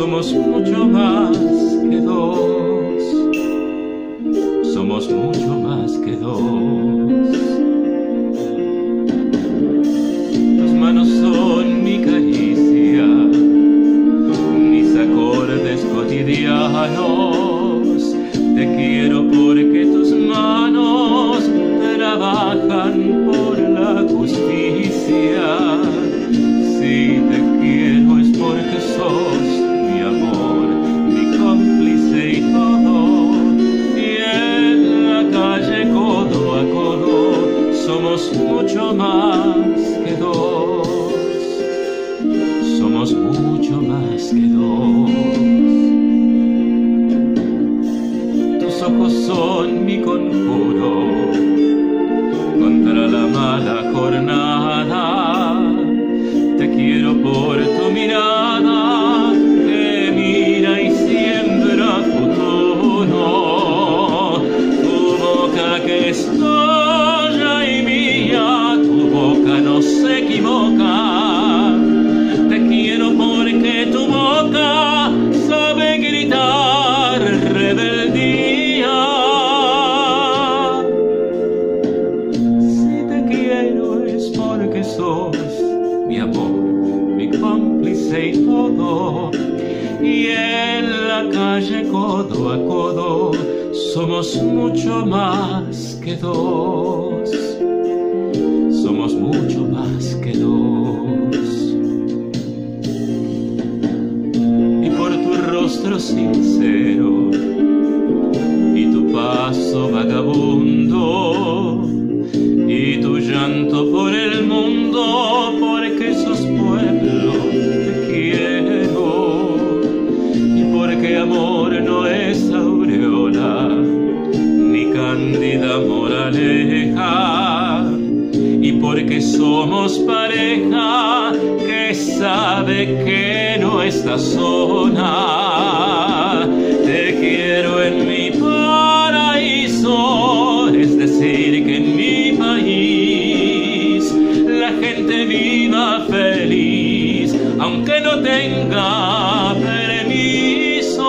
somos mucho más que dos, somos mucho más que dos. Tus manos son mi caricia, mis acordes cotidianos. Te quiero porque tus manos trabajan por la justicia. Si te quiero es porque sos mi amor, mi cómplice y todo. Y en la calle codo a codo somos mucho más que dos, somos mucho más que dos. Tus ojos son mi conjuro contra la mala jornada. Te quiero por tu mirada que mira y siembra futuro. Tu boca que es tuya y mía, tu boca no se equivoca. Te quiero porque tu boca sabe gritar rebeldía. Si te quiero es porque sos mi amor, mi cómplice y todo. Y en la calle codo a codo somos mucho más que dos, somos mucho más que dos. Y por tu rostro sincero y tu paso vagabundo y tu llanto por el mundo, porque sos pueblo, te quiero. Y porque amor no es aureola ni cándida moraleja. Y porque somos pareja que sabe que no está sola. Te quiero en mi paraíso, es decir que en mi país la gente viva feliz, aunque no tenga permiso.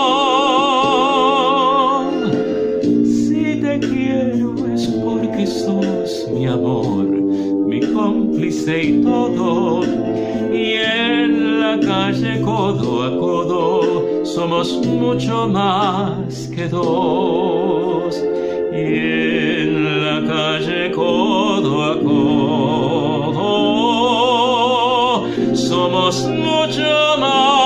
Si te quiero es porque sos mi amor, mi cómplice y todo. Y en la calle codo a codo somos mucho más que dos. Y en la calle codo a codo somos mucho más.